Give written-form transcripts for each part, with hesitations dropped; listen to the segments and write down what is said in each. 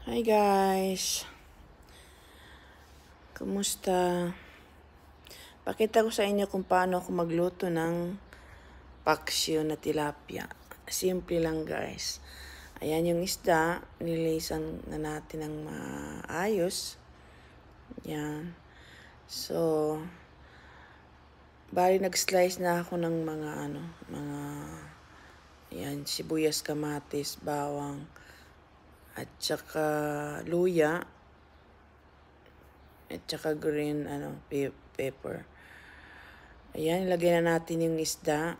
Hi guys! Kumusta? Pakita ko sa inyo kung paano ako magluto ng paksiw na tilapia. Simple lang guys. Ayan yung isda. Nilisan na natin ng maayos. Yan. So, bali nag-slice na ako ng mga yan, sibuyas, kamatis, bawang, at saka luya. At saka green pepper. Ayan, ilagay na natin yung isda.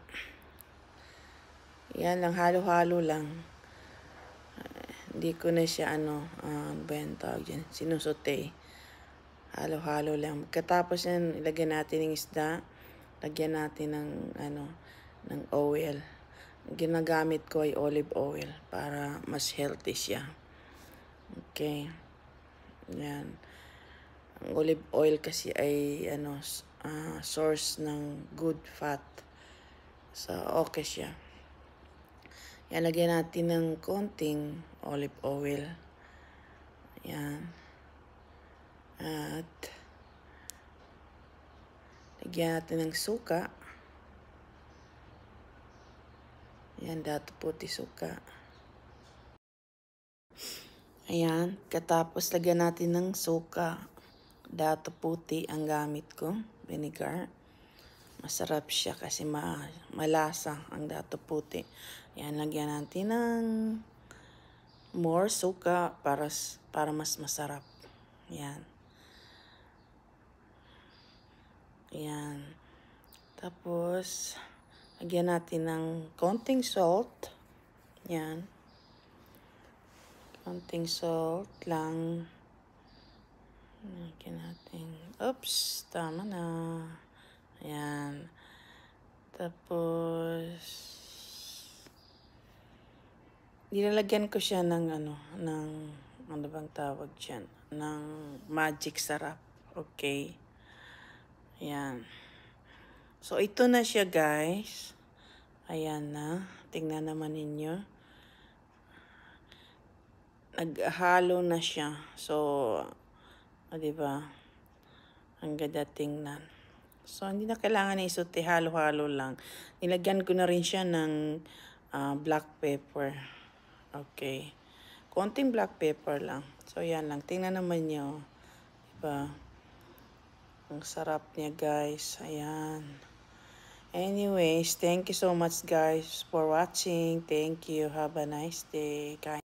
Ayan lang, halo-halo lang. Hindi ko na siya sinusote. Halo-halo lang. Pagkatapos yan, ilagay natin yung isda. Lagyan natin ng oil. Ginagamit ko ay olive oil para mas healthy siya. Okay. Ayan. Ang olive oil kasi ay source ng good fat. So, okay siya. Yan, lagyan natin ng konting olive oil. Yan. At lagyan natin ng suka. Yan, dato puti suka. Ayan, katapos lagyan natin ng suka. Dato puti ang gamit ko, vinegar. Masarap siya kasi malasa ang dato puti. Yan, lagyan natin ng more suka para mas masarap. Yan. Yan. Tapos, lagyan natin ng konting salt. Yan. Konting salt lang. Lagyan natin. Oops, tama na. Ayan. Tapos, nilalagyan ko siya ng ano bang tawag dyan? Ng magic sarap. Okay. Ayan. So, ito na siya guys. Ayan na. Tingnan naman ninyo. Naghalo na siya. So, diba? Ang ganda tingnan. So, hindi na kailangan na isuti. Halo-halo lang. Nilagyan ko na rin siya ng black pepper. Okay. Konting black pepper lang. So, yan lang. Tingnan naman nyo. Diba? Ang sarap niya, guys. Ayan. Anyways, thank you so much, guys, for watching. Thank you. Have a nice day.